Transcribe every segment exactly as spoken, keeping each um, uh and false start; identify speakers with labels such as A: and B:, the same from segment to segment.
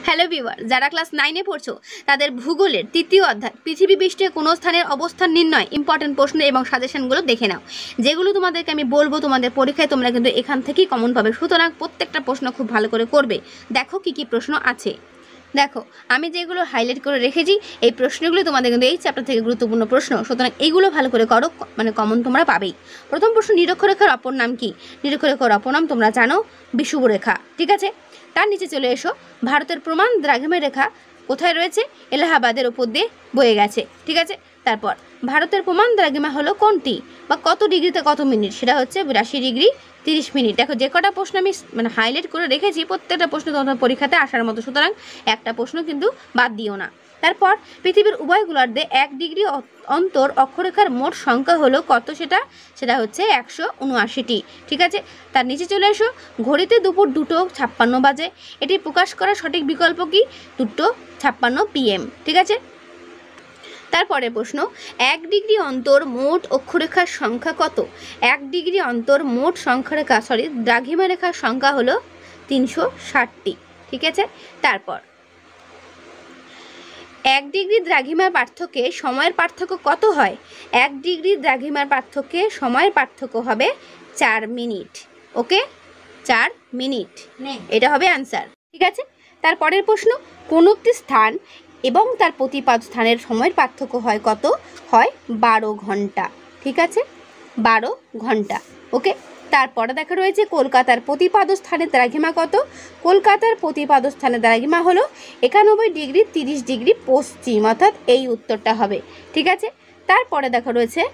A: Hello viewer, যারা class নাইনে পড়ছো তাদের ভূগোলের তৃতীয় অধ্যায় পৃথিবী পৃষ্ঠে কোনো স্থানের অবস্থান নির্ণয় ইম্পর্টেন্ট প্রশ্ন এবং সাজেশনগুলো দেখে নাও, যেগুলো তোমাদেরকে আমি বলবো তোমাদের পরীক্ষায় তোমরা কিন্তু এখান থেকেই কমন পাবে। সুতরাং প্রত্যেকটা প্রশ্ন খুব ভালো করে করবে। দেখো কি কি প্রশ্ন আছে। দেখো আমি যেগুলো হাইলাইট করে রেখেছি এই প্রশ্নগুলো তোমাদের কিন্তু এই চ্যাপ্টার থেকে গুরুত্বপূর্ণ প্রশ্ন, সুতরাং এইগুলো ভালো করে করো, মানে কমন তোমরা পাবেই। প্রথম প্রশ্ন, নিরক্ষরেখার অপর নাম কি? নিরক্ষরেখার অপর নাম তোমরা জানো বিষুবরেখা, ঠিক আছে। তার নিচে চলে এসো, ভারতের প্রমাণ দ্রাঘিমা রেখা কোথায় রয়েছে? এলাহাবাদের ওপর দিয়ে বয়ে গেছে, ঠিক আছে। তারপর ভারতের প্রমাণ দ্রাঘিমা হলো কোনটি বা কত ডিগ্রিতে কত মিনিট? সেটা হচ্ছে বিরাশি ডিগ্রি তিরিশ মিনিট। দেখো যে কটা প্রশ্ন আমি মানে হাইলাইট করে রেখেছি প্রত্যেকটা প্রশ্ন তোমাদের পরীক্ষাতে আসার মতো, সুতরাং একটা প্রশ্ন কিন্তু বাদ দিও না। তারপর পৃথিবীর উভয় গোলার্ধে এক ডিগ্রি অন্তর অক্ষরেখার মোট সংখ্যা হলো কত? সেটা সেটা হচ্ছে একশো উনআশিটি, ঠিক আছে। তার নিচে চলে এসো, ঘড়িতে দুপুর দুটো ছাপ্পান্ন বাজে, এটি প্রকাশ করার সঠিক বিকল্প কি? দুটো ছাপ্পান্ন পিএম, ঠিক আছে। তারপরে প্রশ্ন, এক ডিগ্রি অন্তর মোট অক্ষরেখার সংখ্যা কত? এক ডিগ্রি অন্তর মোট সংখ্যারেখা সরি দ্রাঘিমা রেখার সংখ্যা হলো তিনশো ষাটটি, ঠিক আছে। তারপর এক ডিগ্রি দ্রাঘিমার পার্থক্যে সময়ের পার্থক্য কত হয়? এক ডিগ্রি দ্রাঘিমার পার্থক্যে সময়ের পার্থক্য হবে চার মিনিট, ওকে, চার মিনিট, এটা হবে অ্যান্সার, ঠিক আছে। তারপরের প্রশ্ন, কোন একটি স্থান এবং তার প্রতিপাদ স্থানের সময়ের পার্থক্য হয় কত? হয় বারো ঘন্টা, ঠিক আছে, বারো ঘন্টা, ওকে। তারপরে দেখা রয়েছে কলকাতার প্রতিপাদ স্থানের দ্রাঘিমা কত? কলকাতার প্রতিপাদ স্থানের দ্রাঘিমা হলো একানব্বই ডিগ্রি তিরিশ ডিগ্রি পশ্চিম, অর্থাৎ এই উত্তরটা হবে, ঠিক আছে। তারপরে দেখা রয়েছে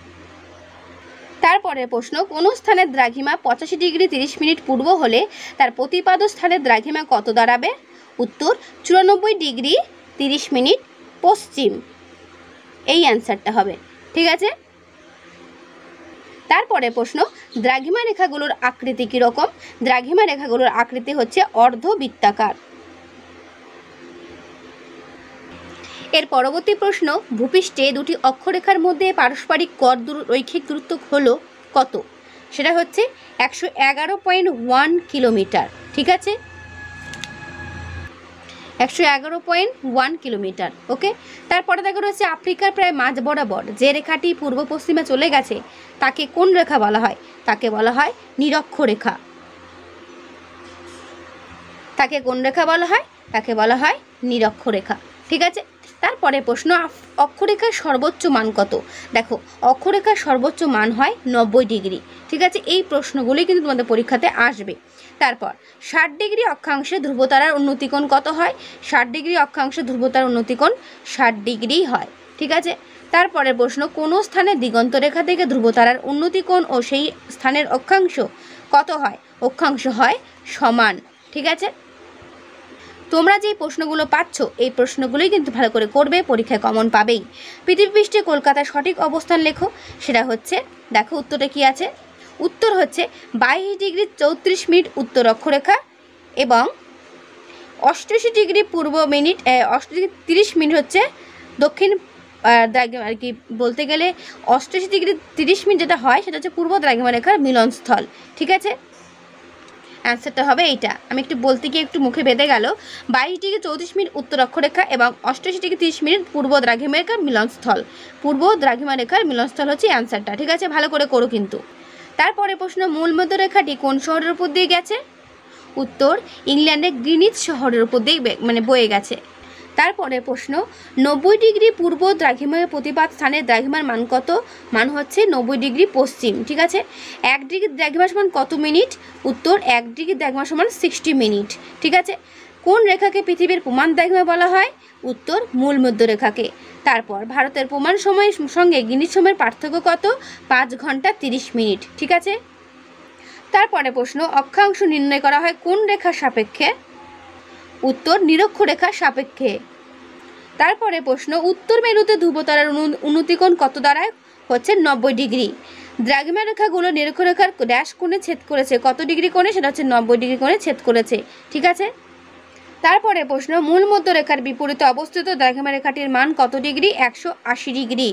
A: তারপরে প্রশ্ন, কোন স্থানের দ্রাঘিমা পঁচাশি ডিগ্রি তিরিশ মিনিট পূর্ব হলে তার প্রতিপাদ স্থানের দ্রাঘিমা কত দাঁড়াবে? উত্তর চুরানব্বই ডিগ্রি তিরিশ মিনিট পশ্চিম, এই অ্যান্সারটা হবে, ঠিক আছে। তারপরে প্রশ্ন, দ্রাঘিমা রেখাগুলোর আকৃতি কীরকম? দ্রাঘিমা রেখাগুলোর আকৃতি হচ্ছে অর্ধবৃত্তাকার। এর পরবর্তী প্রশ্ন, ভূপৃষ্ঠে দুটি অক্ষরেখার মধ্যে পারস্পরিক গড় রৈখিক দূরত্ব হলো কত? সেটা হচ্ছে একশো এগারো পয়েন্ট ওয়ান কিলোমিটার, ঠিক আছে, একশো এগারো পয়েন্ট ওয়ান কিলোমিটার, ওকে। তারপরে দেখা রয়েছে আফ্রিকার প্রায় মাঝ বরাবর যে রেখাটি পূর্ব পশ্চিমে চলে গেছে তাকে কোন রেখা বলা হয়? তাকে বলা হয় নিরক্ষরেখা। তাকে কোন রেখা বলা হয়? তাকে বলা হয় নিরক্ষরেখা, ঠিক আছে। তারপরে প্রশ্ন, অক্ষরেখার সর্বোচ্চ মান কত? দেখো অক্ষরেখার সর্বোচ্চ মান হয় নব্বই ডিগ্রি, ঠিক আছে। এই প্রশ্নগুলি কিন্তু তোমাদের পরীক্ষাতে আসবে। তারপর ষাট ডিগ্রি অক্ষাংশে ধ্রুবতারার উন্নতিকোণ কত হয়? ষাট ডিগ্রি অক্ষাংশে ধ্রুবতারার উন্নতিকোণ ষাট ডিগ্রি হয়, ঠিক আছে। তারপরের প্রশ্ন, কোন স্থানে দিগন্ত রেখা থেকে ধ্রুবতারার উন্নতিকোণ ও সেই স্থানের অক্ষাংশ কত হয়? অক্ষাংশ হয় সমান, ঠিক আছে। তোমরা যে প্রশ্নগুলো পাচ্ছ এই প্রশ্নগুলোই কিন্তু ভালো করে করবে, পরীক্ষায় কমন পাবেই। পৃথিবী পৃষ্ঠে কলকাতার সঠিক অবস্থান লেখো, সেটা হচ্ছে দেখো উত্তরটা কি আছে। উত্তর হচ্ছে বাইশ ডিগ্রি চৌত্রিশ মিনিট উত্তর অক্ষরেখা এবং অষ্টআশি ডিগ্রি পূর্ব মিনিট অষ্টআশি তিরিশ মিনিট হচ্ছে দক্ষিণ আর কি বলতে গেলে অষ্টআশি ডিগ্রি তিরিশ মিনিট যেটা হয় সেটা হচ্ছে পূর্ব দ্রাঘিমা রেখার মিলনস্থল, ঠিক আছে। অ্যান্সারটা হবে এইটা। আমি একটু বলতে গিয়ে একটু মুখে বেঁধে গেল। বাইশ ডিগ্রি চৌত্রিশ মিনিট উত্তর অক্ষরেখা এবং অষ্টআশি ডিগ্রি তিরিশ মিনিট পূর্ব দ্রাঘিমা রেখার মিলনস্থল। পূর্ব দ্রাঘিমা রেখার মিলনস্থল হচ্ছে অ্যান্সারটা, ঠিক আছে, ভালো করে করো কিন্তু। তারপরে প্রশ্ন, মূল মধ্যরেখাটি কোন শহরের উপর দিয়ে গেছে? উত্তর ইংল্যান্ডের গ্রিনিচ শহরের উপর দিয়ে মানে বয়ে গেছে। তারপরে প্রশ্ন, নব্বই ডিগ্রি পূর্ব দ্রাঘিমার প্রতিপাদ স্থানের দ্রাঘিমার মান কত? মান হচ্ছে নব্বই ডিগ্রি পশ্চিম, ঠিক আছে। এক ডিগ্রি দ্রাঘিমা সমান কত মিনিট? উত্তর এক ডিগ্রি দ্রাঘিমা সমান সিক্সটি মিনিট, ঠিক আছে। কোন রেখাকে পৃথিবীর প্রমাণ দ্রাঘিমা বলা হয়? উত্তর মূল মধ্যরেখাকে। তারপর ভারতের প্রমাণ সময়ের সঙ্গে গ্রিনিচ সময়ের পার্থক্য কত? পাঁচ ঘন্টা তিরিশ মিনিট, ঠিক আছে। তারপরে প্রশ্ন, অক্ষাংশ নির্ণয় করা হয় কোন রেখার সাপেক্ষে? উত্তর নিরক্ষরেখার সাপেক্ষে। তারপরে প্রশ্ন, উত্তর মেরুতে ধ্রুবতারার উন্নতিকোণ কত দাঁড়ায়? হচ্ছে নব্বই ডিগ্রি। দ্রাঘিমা রেখাগুলো নিরক্ষরেখার ড্যাশ কোণে ছেদ করেছে কত ডিগ্রি কোণে? সেটা হচ্ছে নব্বই ডিগ্রি কোণে ছেদ করেছে, ঠিক আছে। তারপরে প্রশ্ন, মূল মধ্যরেখার বিপরীতে অবস্থিত দ্রাঘিমা রেখাটির মান কত ডিগ্রি? একশো আশি ডিগ্রি।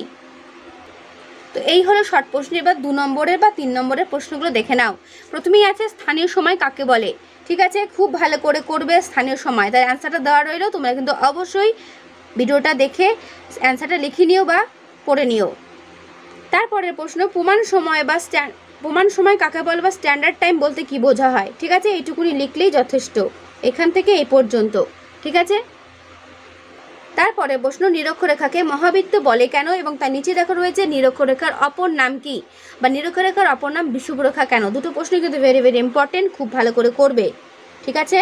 A: তো এই হলো শর্ট প্রশ্ন। এবার দু নম্বরের বা তিন নম্বরের প্রশ্নগুলো দেখে নাও। প্রথমেই আছে স্থানীয় সময় কাকে বলে? ঠিক আছে, খুব ভালো করে করবে স্থানীয় সময়। তাই অ্যান্সারটা দেওয়া রইলো, তোমরা কিন্তু অবশ্যই ভিডিওটা দেখে অ্যান্সারটা লিখে নিও বা পড়ে নিও। তারপরের প্রশ্ন, প্রমাণ সময় বা স্ট্যান্ড প্রমাণ সময় কাকে বলে বা স্ট্যান্ডার্ড টাইম বলতে কি বোঝা হয়? ঠিক আছে, এইটুকুনি লিখলেই যথেষ্ট, এখান থেকে এই পর্যন্ত। ঠিক আছে, তারপরে প্রশ্ন, নিরক্ষরেখাকে মহাবৃত্ত বলে কেন? এবং তার নিচে দেখো রয়েছে নিরক্ষরেখার অপর নাম কি, বা নিরক্ষরেখার অপর নাম বিষুবরেখা কেন? দুটো প্রশ্ন কিন্তু ভেরি ভেরি ইম্পর্টেন্ট, খুব ভালো করে করবে। ঠিক আছে,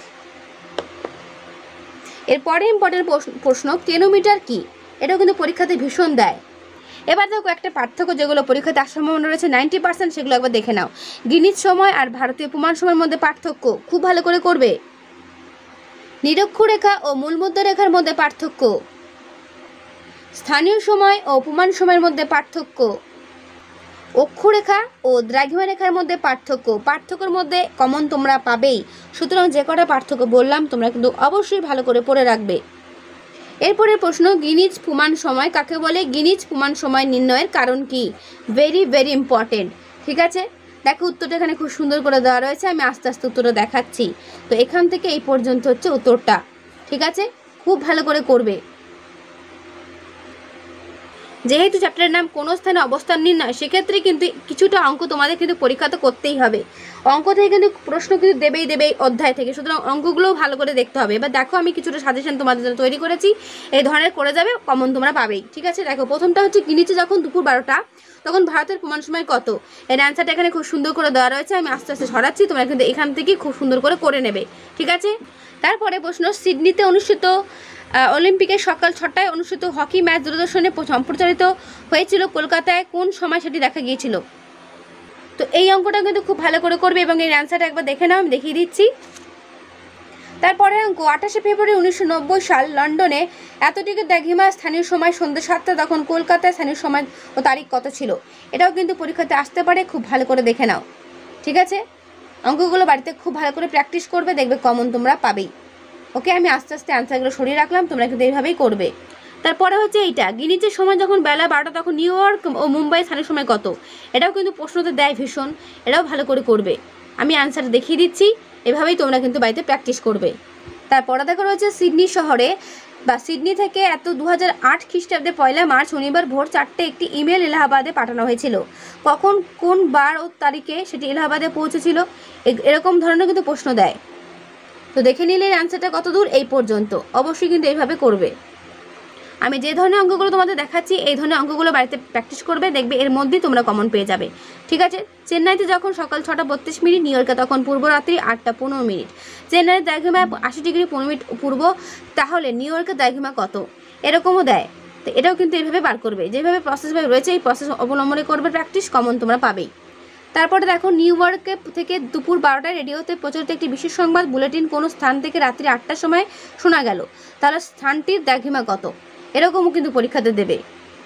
A: এরপরে ইম্পর্টেন্ট প্রশ্ন, টেনোমিটার কি? এটাও কিন্তু পরীক্ষাতে ভীষণ দেয়। এবার দেখো একটা পার্থক্য যেগুলো পরীক্ষাতে আসার সম্ভাবনা রয়েছে নাইনটি পার্সেন্ট, সেগুলো একবার দেখে নাও। গ্রিনিচ সময় আর ভারতীয় প্রমাণ সময়ের মধ্যে পার্থক্য, খুব ভালো করে করবে। নিরক্ষরেখা ও মূলমধ্যরেখার মধ্যে পার্থক্য, স্থানীয় সময় ও প্রমাণ সময়ের মধ্যে পার্থক্য, অক্ষরেখা ও দ্রাঘিমা রেখার মধ্যে পার্থক্য। পার্থক্যের মধ্যে কমন তোমরা পাবেই, সুতরাং যে কটা পার্থক্য বললাম তোমরা কিন্তু অবশ্যই ভালো করে পড়ে রাখবে। এরপরে প্রশ্ন, গ্রিনিচ প্রমাণ সময় কাকে বলে? গ্রিনিচ প্রমাণ সময় নির্ণয়ের কারণ কি? Very very important. ঠিক আছে, দেখো উত্তরটা এখানে খুব সুন্দর করে দেওয়া রয়েছে, আমি আস্তে আস্তে উত্তরটা দেখাচ্ছি। তো এখান থেকে এই পর্যন্ত হচ্ছে উত্তরটা। ঠিক আছে, খুব ভালো করে করবে। যেহেতু চ্যাপ্টারের নাম কোনো স্থানে অবস্থান নির্ণয়, সেক্ষেত্রে কিন্তু কিছুটা অঙ্ক তোমাদের কিন্তু পরীক্ষা তো করতেই হবে। অঙ্ক থেকে কিন্তু প্রশ্ন কিন্তু দেবেই দেবেই অধ্যায় থেকে, সুতরাং অঙ্কগুলোও ভালো করে দেখতে হবে। এবার দেখো আমি কিছুটা সাজেশন তোমাদের জন্য তৈরি করেছি, এই ধরনের করে যাবে, কমন তোমরা পাবেই। ঠিক আছে, দেখো প্রথমটা হচ্ছে, গ্রিনিচে যখন দুপুর বারোটা তখন ভারতের প্রমাণ সময় কত? এর অ্যান্সারটা এখানে খুব সুন্দর করে দেওয়া রয়েছে, আমি আস্তে আস্তে সরাচ্ছি, তোমরা কিন্তু এখান থেকেই খুব সুন্দর করে করে নেবে। ঠিক আছে, তারপরে প্রশ্ন, সিডনিতে অনুষ্ঠিত অলিম্পিকের সকাল ছটায় অনুষ্ঠিত হকি ম্যাচ দূরদর্শনে সম্প্রচারিত হয়েছিল, কলকাতায় কোন সময় সেটি দেখা গিয়েছিল? তো এই অঙ্কটা কিন্তু খুব ভালো করে করবে এবং এর অ্যান্সারটা একবার দেখে নাও, আমি দেখিয়ে দিচ্ছি। তারপরে অঙ্ক, আঠাশে ফেব্রুয়ারি উনিশশো নব্বই সাল লন্ডনে এতটিকে দ্রাঘিমা স্থানীয় সময় সন্ধ্যা সাতটা, তখন কলকাতায় স্থানীয় সময় ও তারিখ কত ছিল? এটাও কিন্তু পরীক্ষাতে আসতে পারে, খুব ভালো করে দেখে নাও। ঠিক আছে, অঙ্কগুলো বাড়িতে খুব ভালো করে প্র্যাকটিস করবে, দেখবে কমন তোমরা পাবেই। ওকে, আমি আস্তে আস্তে অ্যান্সারগুলো সরিয়ে রাখলাম, তোমরা কিন্তু এইভাবেই করবে। তারপরে হচ্ছে এইটা, গ্রিনিচের সময় যখন বেলা বারোটা তখন নিউ ইয়র্ক ও মুম্বাই স্থানীয় সময় কত? এটাও কিন্তু প্রশ্নতে দেয় ভীষণ, এটাও ভালো করে করবে। আমি অ্যান্সার দেখিয়ে দিচ্ছি, এভাবেই তোমরা কিন্তু বাড়িতে প্র্যাকটিস করবে। তারপরে দেখা রয়েছে, সিডনি শহরে বা সিডনি থেকে এত দু হাজার আট খ্রিস্টাব্দে পয়লা মার্চ শনিবার ভোর চারটে একটি ইমেল এলাহাবাদে পাঠানো হয়েছিল। কখন, কোন বার ও তারিখে সেটি এলাহাবাদে পৌঁছেছিল? এরকম ধরনের কিন্তু প্রশ্ন দেয়। তো দেখে নিলে অ্যান্সারটা কত দূর, এই পর্যন্ত। অবশ্যই কিন্তু এইভাবে করবে। আমি যে ধরনের অঙ্কগুলো তোমাদের দেখাচ্ছি, এই ধরনের অঙ্কগুলো বাড়িতে প্র্যাকটিস করবে, দেখবে এর মধ্যেই তোমরা কমন পেয়ে যাবে। ঠিক আছে, চেন্নাইতে যখন সকাল ছটা বত্রিশ মিনিট, নিউ ইয়র্কে তখন পূর্বরাত্রি আটটা পনেরো মিনিট। চেন্নাইয়ের দ্রাঘিমা আশি ডিগ্রি পনেরো মিনিট পূর্ব, তাহলে নিউ ইয়র্কের দ্রাঘিমা কত? এরকমও দেয়। তো এটাও কিন্তু এইভাবে বার করবে, যেভাবে প্রসেস রয়েছে এই প্রসেস অবলম্বনে করবে প্র্যাকটিস, কমন তোমরা পাবেই। তারপরে দেখো, নিউ ইয়র্কে থেকে দুপুর বারোটায় রেডিওতে প্রচলিত একটি বিশেষ সংবাদ বুলেটিন কোনো স্থান থেকে রাত্রি আটটার সময় শোনা গেল, তাহলে স্থানটির দ্রাঘিমা কত? এরকমও কিন্তু পরীক্ষাতে দেবে।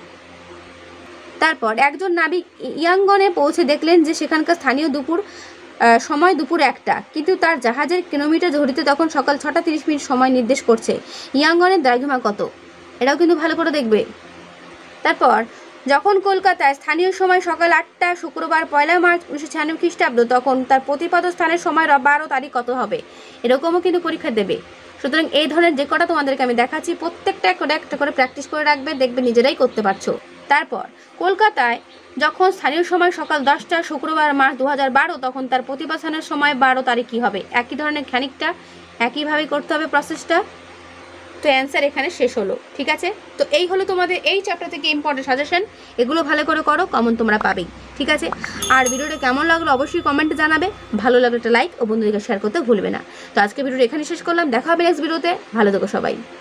A: তারপর একজন নাবিক ইয়াঙ্গনে পৌঁছে দেখলেন যে সেখানকার স্থানীয় দুপুর সময় দুপুর একটা, কিন্তু তার জাহাজের কিলোমিটার ঘড়িতে তখন সকাল ছটা তিরিশ মিনিট সময় নির্দেশ করছে। ইয়াঙ্গনের দ্রাঘিমা কত? এটাও কিন্তু ভালো করে দেখবে। তারপর যখন কলকাতায় স্থানীয় সময় সকাল আটটা শুক্রবার পয়লা মার্চ উনিশশো ছিয়ানব্বই খ্রিস্টাব্দ, তখন তার প্রতিপাদ স্থানের সময় বারো তারিখ কত হবে? এরকমও কিন্তু পরীক্ষা দেবে। সুতরাং এই ধরনের যে কটা তোমাদেরকে আমি দেখাচ্ছি, প্রত্যেকটা করে একটা করে প্র্যাকটিস করে রাখবে, দেখবে নিজেরাই করতে পারছো। তারপর কলকাতায় যখন স্থানীয় সময় সকাল দশটা শুক্রবার মার্চ দু হাজার বারো, তখন তার প্রতিপাদ স্থানের সময় বারো তারিখ কী হবে? একই ধরনের খানিকটা একইভাবেই করতে হবে প্রসেসটা। তো অ্যান্সার এখানে শেষ হলো। ঠিক আছে, তো এই হলো তোমাদের এই চ্যাপ্টার থেকে ইম্পর্টেন্ট সাজেশন, এগুলো ভালো করে করো, কমন তোমরা পাবেই। ঠিক আছে, আর ভিডিওটা কেমন লাগলো অবশ্যই কমেন্টে জানাবে, ভালো লাগলে একটা লাইক ও বন্ধুদেরকে শেয়ার করতে ভুলবে না। তো আজকে ভিডিওটা এখানে শেষ করলাম, দেখা হবে নেক্সট ভিডিওতে, ভালো থেকো সবাই।